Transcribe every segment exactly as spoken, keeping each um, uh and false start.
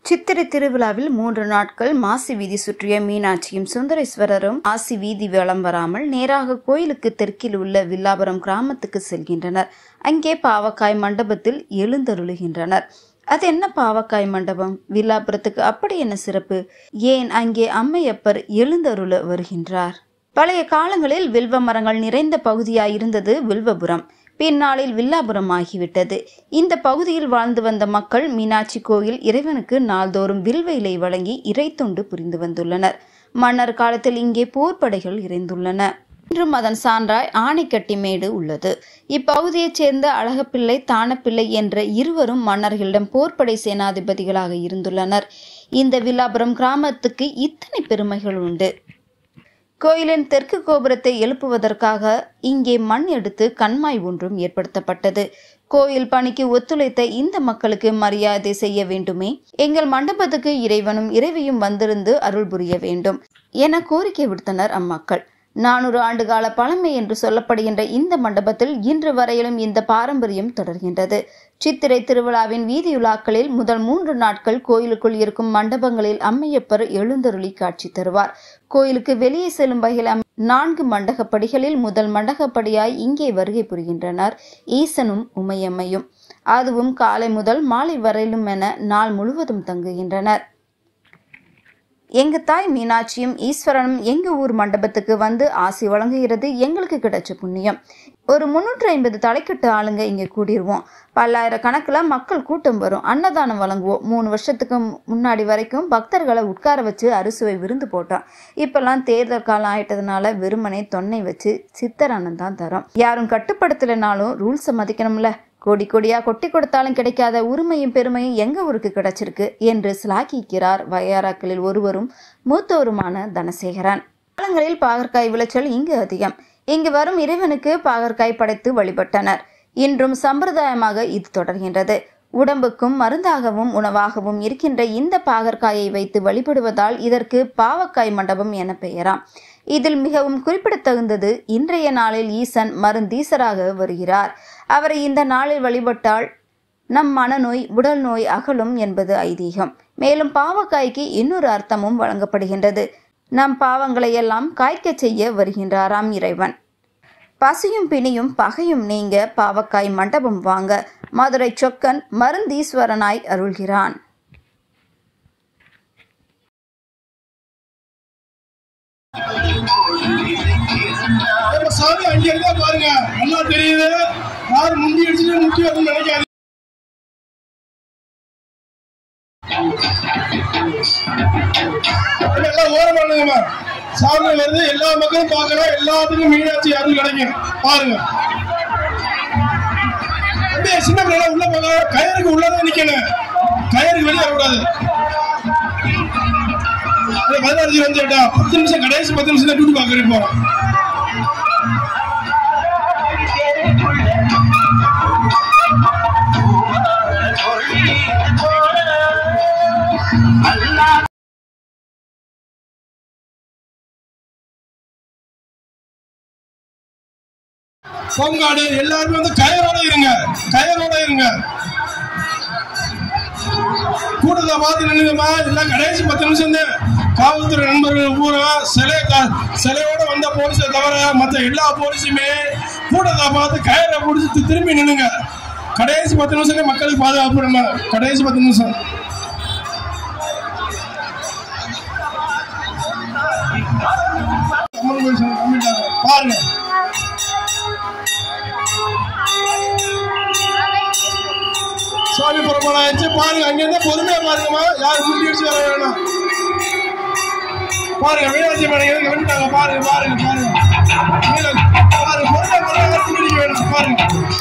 சித்திரை திருவிழாவில் மூன்று நாட்கள் மாசி வீதி சுற்றிய மீனாட்சியும் சுந்தரேஸ்வரரும் ஆசி வீதி வலம் வராமல் நேராக கோயிலுக்கு தெற்கில் உள்ள வில்லாபுரம் கிராமத்துக்கு செல்கின்றனர். அங்கே பாவக்காய் மண்டபத்தில் எழுந்தருளுகின்றனர். அது என்ன பாவக்காய் மண்டபம்? வில்லாபுரத்துக்கு அப்படி என்ன சிறப்பு? ஏன் அங்கே அம்மையப்பர் எழுந்தருள வருகின்றார்? பழைய காலங்களில் வில்வ மரங்கள் நிறைந்த பகுதியாயிருந்தது வில்வபுரம். பின்னாளில் வில்லாபுரம் ஆகிவிட்டது. இந்த பகுதியில் வாழ்ந்து வந்த மக்கள் மீனாட்சி கோயில் இறைவனுக்கு நாள்தோறும் வில்வ இலை வழங்கி இறைத்தொண்டு புரிந்து வந்துள்ளனர். மன்னர் காலத்தில் இங்கே போர்ப்படைகள் இறைந்துள்ளன. இன்றும் அதன் சான்றாய் ஆணைக்கட்டி மேடு உள்ளது. இப்பகுதியைச் சேர்ந்த அழகப்பிள்ளை தானப்பிள்ளை என்ற இருவரும் மன்னர்களிடம் போர்ப்படை சேனாதிபதிகளாக இருந்துள்ளனர். இந்த வில்லாபுரம் கிராமத்துக்கு இத்தனை பெருமைகள் உண்டு. கோயிலின் தெற்கு கோபுரத்தை எழுப்புவதற்காக இங்கே மண் எடுத்து கண்மாய் ஒன்றும் ஏற்படுத்தப்பட்டது. கோயில் பணிக்கு ஒத்துழைத்த இந்த மக்களுக்கு மரியாதை செய்ய வேண்டுமே, எங்கள் மண்டபத்துக்கு இறைவனும் இறைவியும் வந்திருந்து அருள் புரிய வேண்டும் என கோரிக்கை விடுத்தனர் அம்மக்கள். நானூறு ஆண்டுகால பழமை என்று சொல்லப்படுகின்ற இந்த மண்டபத்தில் இன்று வரையிலும் இந்த பாரம்பரியம் தொடர்கின்றது. சித்திரை திருவிழாவின் வீதியுலாக்களில் முதல் மூன்று நாட்கள் கோயிலுக்குள் இருக்கும் மண்டபங்களில் அம்மையப்பர் எழுந்தருளி காட்சி தருவார். கோயிலுக்கு வெளியே செல்லும் வகையில் நான்கு மண்டகப்படிகளில் முதல் மண்டகப்படியாய் இங்கே வருகை புரிகின்றனர் ஈசனும் உமையம்மையும். அதுவும் காலை முதல் மாலை வரையிலும் என நாள் முழுவதும் தங்குகின்றனர். எங்க தாய் மீனாட்சியும் ஈஸ்வரனும் எங்க ஊர் மண்டபத்துக்கு வந்து ஆசி வழங்குகிறது எங்களுக்கு கிடைச்ச புண்ணியம். ஒரு முன்னூற்றி ஐம்பது தலைக்கட்டு ஆளுங்க இங்க கூடிடுவோம். பல்லாயிரக்கணக்கில் மக்கள் கூட்டம் வரும். அன்னதானம் வழங்குவோம். மூணு வருஷத்துக்கு முன்னாடி வரைக்கும் பக்தர்களை உட்கார வச்சு அறுசுவை விருந்து போட்டோம். இப்பெல்லாம் தேர்தல் காலம் ஆயிட்டதுனால வெறுமனே தொன்னை வச்சு சித்தரானம் தான் தரோம். யாரும் கட்டுப்படுத்தலைனாலும் ரூல்ஸை மதிக்கணும்ல. கோடி கோடியா கொட்டி கொடுத்தாலும் கிடைக்காத உரிமையும் பெருமையும் எங்க ஊருக்கு கிடைச்சிருக்கு என்று சிலாக்கிக்கிறார் வகையாராக்களில் ஒருவரும் மூத்தவருமான தனசேகரன். காலங்களில் பாகற்காய் விளைச்சல் இங்கு அதிகம். இங்கு வரும் இறைவனுக்கு பாகற்காய் படைத்து வழிபட்டனர். இன்றும் சம்பிரதாயமாக இது தொடர்கின்றது. உடம்புக்கும் மருந்தாகவும் உணவாகவும் இருக்கின்ற இந்த பாகற்காயை வைத்து வழிபடுவதால் இதற்கு பாவக்காய் மண்டபம் என பெயராம். இதில் மிகவும் குறிப்பிடத்தகுந்தது இன்றைய நாளில் ஈசன் மருந்தீசராக வருகிறார். அவரை இந்த நாளில் வழிபட்டால் நம் மனநோய் உடல் நோய் அகலும் என்பது ஐதீகம். மேலும் பாவக்காய்க்கு இன்னொரு அர்த்தமும் வழங்கப்படுகின்றது. நம் பாவங்களை எல்லாம் காய்க்க செய்ய வருகின்றாராம் இறைவன். பசியும் பிணியும் பகையும் நீங்க பாவக்காய் மண்டபம் வாங்க மதுரை சொக்கன் மருந்தீஸ்வரனாய் அருள்கிறான். சாமி அங்க இருந்தா பாருங்க, நல்லா தெரியுது. யாரும் முண்டி அடிச்சுட்டு முட்டி வரணும்னு நினைக்காது. எல்லாம் ஓரமானுங்கம்மா. சாமி வருது, எல்லா மக்களும் பார்க்கலாம். எல்லாத்துக்கும் மீனாட்சி அருள் கிடைக்கும். பாருங்க, அப்படியே சின்ன பிள்ளை உள்ள போக கயிறுக்கு உள்ளதான் நிக்கணும். கயிறுக்கு வெளியே வரக்கூடாது. பதினாறு வந்து கேட்டா பத்து நிமிஷம் கடைசி பத்து நிமிஷம் டியூட்டி பார்க்க போறோம். பொங்காடு எல்லாருமே வந்து கயரோட இருங்க, கயரோட இருங்க. கூட்டத்தை பார்த்து நின்னுங்கம்மா. எல்லாம் கடைசி பத்து நிமிஷம் தான். காவல்துறை நண்பர்கள் பூரா சிலை சிலையோட வந்த போலீஸை தவிர மற்ற எல்லா போலீஸுமே கூட்டத்தை பார்த்து கயிறை பிடிச்சி திரும்பி நின்னுங்க. கடைசி பத்து நிமிஷம் மக்களுக்கு பாதுகாப்பு. நம்ம கடைசி பத்து நிமிஷம் பாருங்க. சுவாமி புறப்பாடு ஆயிடுச்சு. பாருங்க, அங்க இருந்தா பொறுமையா பாருங்கம்மா. யாரும் முண்டி அடிச்சு வர வேணாம். பாருங்க, மீனாட்சி மேடம் கிளம்பிட்டாங்க. பாருங்க பாருங்க பாருங்க பாருங்க பொறுமையா பொறுமையா முண்டி வேணும். பாருங்க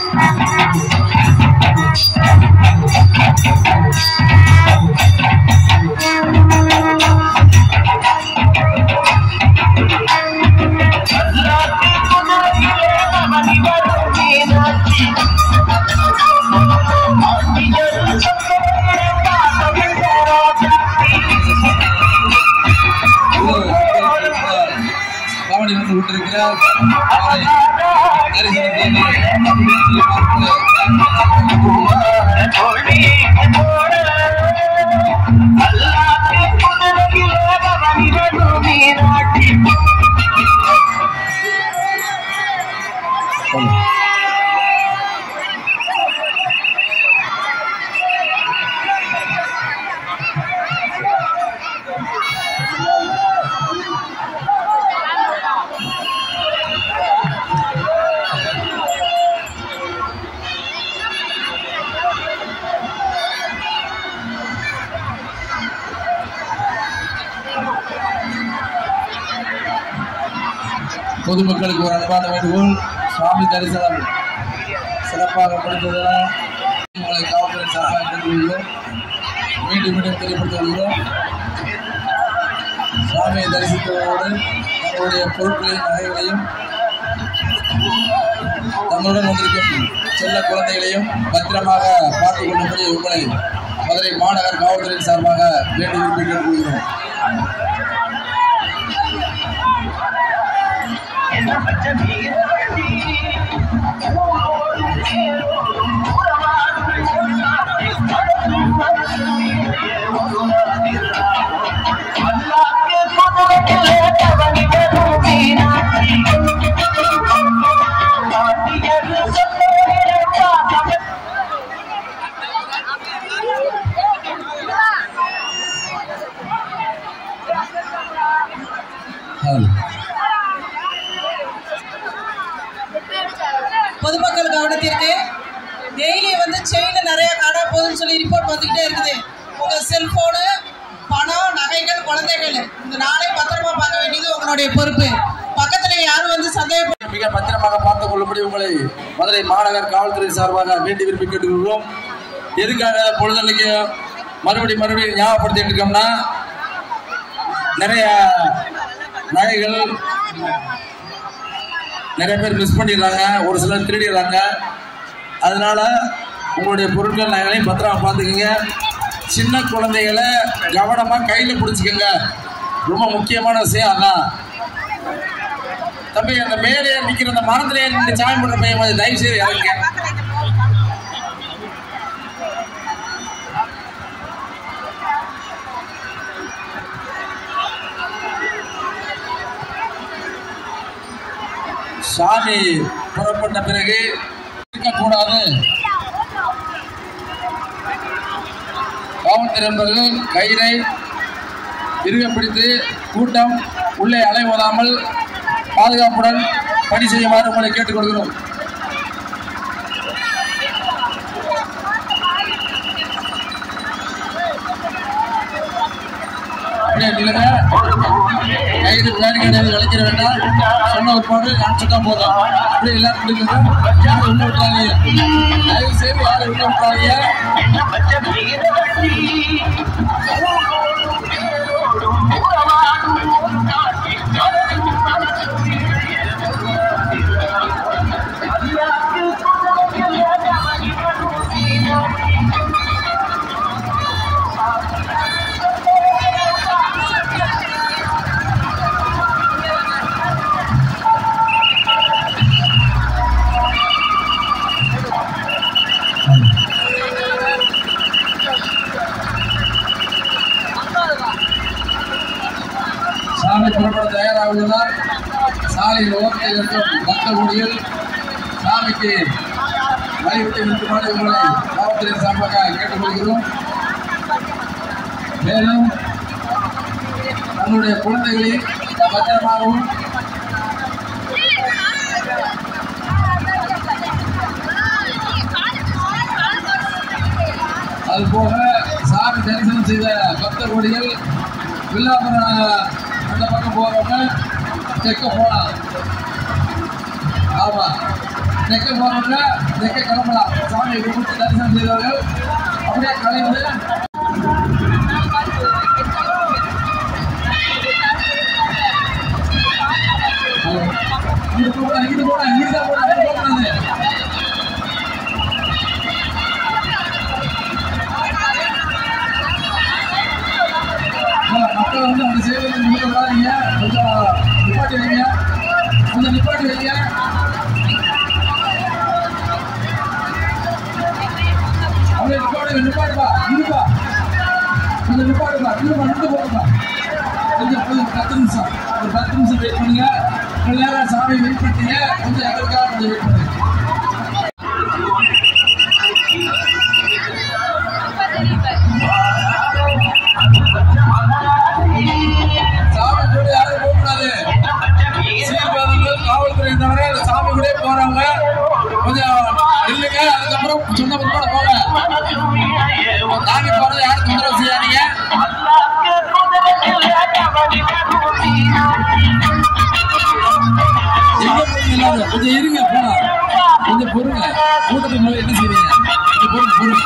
காவடி வந்து விட்டிருக்கிறார். அவரை பொதுமக்களுக்கு ஒரு அன்பான வேண்டுகோள். சுவாமி தரிசனம் சிறப்பாக முடிந்ததால் உங்களை காவல்துறை சார்பாக கேட்டுக்கொள்கிறோம். மீண்டும் மீண்டும் தெரியப்படுத்த வருகிறோம். சுவாமியை தரிசித்ததோடு தங்களுடைய பொருட்களையும் நகைகளையும் தங்களுடன் வந்திருக்கும் செல்ல குழந்தைகளையும் பத்திரமாக பார்த்துக் கொள்ளும்படி உங்களை மதுரை மாநகர் காவல்துறை சார்பாக வேண்டி விரும்பி கேட்டுக்கொள்கிறோம். பொதுமக்கள் கவனத்திற்கு டெய்லி வந்து செயின் நிறைய காண போகுதுன்னு சொல்லி ரிப்போர்ட் வந்துகிட்டே இருக்குது. உங்க செல்போனு, பணம், நகைகள், குழந்தைகள் இந்த நாளை பத்திரமா பார்க்க வேண்டியது உங்களுடைய பொறுப்பு. பக்கத்துல யாரும் வந்து சந்தேகம் மிக பத்திரமாக பார்த்துக் கொள்ளும்படி உங்களை மதுரை மாநகர் காவல்துறை சார்பாக வேண்டி விரும்பி கேட்டுக்கொள்கிறோம். எதுக்காக பொழுதன்னைக்கு மறுபடி மறுபடியும் ஞாபகப்படுத்திட்டு இருக்கோம்னா, நிறைய நகைகள் நிறைய பேர் மிஸ் பண்ணிடுறாங்க, ஒரு சிலர் திருடிடுறாங்க. அதனால உங்களுடைய பொருட்கள் நகைகளையும் பத்திரமா பார்த்துக்கோங்க. சின்ன குழந்தைகளை கவனமா கையில பிடிச்சிக்கோங்க. ரொம்ப முக்கியமான விஷயம் அதான். தம்பி, அந்த மேலே நிக்கிற அந்த மரத்திலேயே நின்று சாயம் போடுற பையன் தயவு செய்து இறங்க. சாமி புறப்பட்ட பிறகு இருக்கக்கூடாது. காவல்துறை நண்பர்கள் கயிறை இறுக பிடித்து கூட்டம் உள்ளே அலைவதாமல் பாதுகாப்புடன் பணி செய்யுமாறு உங்களை கேட்டுக்கொள்கிறோம். அப்படியே நிலைமை கைது பேரிகார்டு வளைக்கிற வேண்டாம். சொன்ன ஒரு பாடு நான் சொன்னா போதும். அப்படியே எல்லாரும் கொடுக்குங்க. யாரும் உள்ள விட்டுறாங்க, தயவு செய்து யாரும் உள்ள விட்டுறாங்க. சாலை புறப்பட தயாராகுவதால் சாலையில் ஓரத்தில் இருக்கும் பக்த குடியில் சாமிக்கு வழிவிட்டு நிற்குமாறு உங்களை காவல்துறை சார்பாக கேட்டுக்கொள்கிறோம். மேலும் தங்களுடைய குழந்தைகளை பத்திரமாகவும் அதுபோக சாமி தரிசனம் செய்த பக்த கோடிகள் வில்லாபுரம் அந்த பக்கம் போறவங்க தெற்க போகலாம். ஆமா, தெற்க போறவங்க தெற்க கிளம்பலாம். சாமி கும்பிட்டு தரிசனம் செய்தவர்கள் அப்படியே கலைந்து இங்கிட்டு போட இங்கிட்டு போட இங்கிட்டு தான் போட போகக்கூடாது. மக்கள் வந்து அந்த சேவை நிற்க விடாதீங்க. கொஞ்சம் நிப்பாட்டி வைங்க, கொஞ்சம் நிப்பாட்டி வைங்க. அப்படியே நிப்பாடு நிப்பாடுப்பா இருப்பா கொஞ்சம் நிப்பாடுப்பா இருப்பா நின்று போடுப்பா. கொஞ்சம் கொஞ்சம் பத்து நிமிஷம் ஒரு பத்து நிமிஷம் வெயிட் பண்ணுங்க. கொஞ்ச நேரம் சாமி வெயிட் பண்ணிட்டீங்க, கொஞ்சம் எங்களுக்காக கொஞ்சம் வெயிட் பண்ணுங்க. சாமி கூட யாரும் போகக்கூடாது. சீர்காழிகள் காவல்துறையினர்கள் சாமி கூட போறவங்க கொஞ்சம் இல்லைங்க. அதுக்கப்புறம் சொன்ன கூட போங்க. சாமி போறது யாரும் தொந்தரவு செய்யாதீங்க. Allah கொஞ்சம் இருங்க போனா கொஞ்சம் பொறுங்க. கூட்டத்துக்கு முன்னாடி என்ன செய்றீங்க? கொஞ்சம் பொறுங்க பொறுங்க.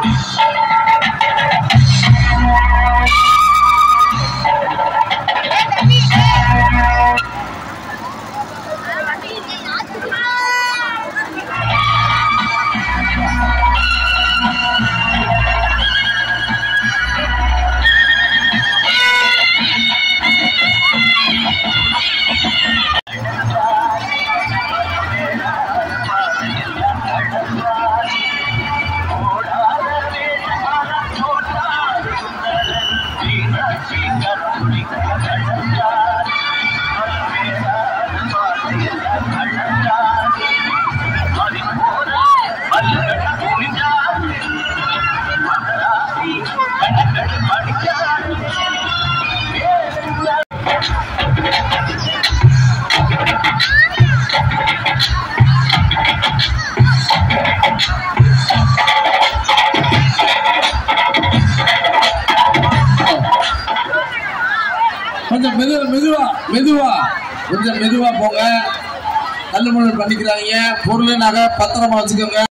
கொஞ்சம் மெதுவா மெதுவா மெதுவா கொஞ்சம் மெதுவா போங்க. தள்ளுமுள்ளு பண்ணிக்கிறாங்க. பொருள் நகை பத்திரமா வச்சுக்கோங்க.